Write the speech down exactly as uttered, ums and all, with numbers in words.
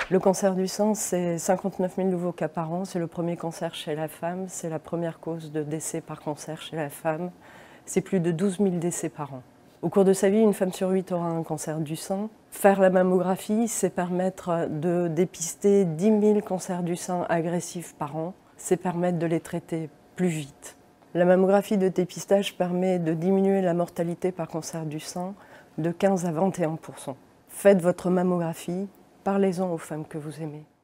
Le cancer du sein, c'est cinquante-neuf mille nouveaux cas par an. C'est le premier cancer chez la femme. C'est la première cause de décès par cancer chez la femme. C'est plus de douze mille décès par an. Au cours de sa vie, une femme sur huit aura un cancer du sein. Faire la mammographie, c'est permettre de dépister dix mille cancers du sein agressifs par an. C'est permettre de les traiter plus vite. La mammographie de dépistage permet de diminuer la mortalité par cancer du sein de quinze à vingt et un pour cent. Faites votre mammographie, parlez-en aux femmes que vous aimez.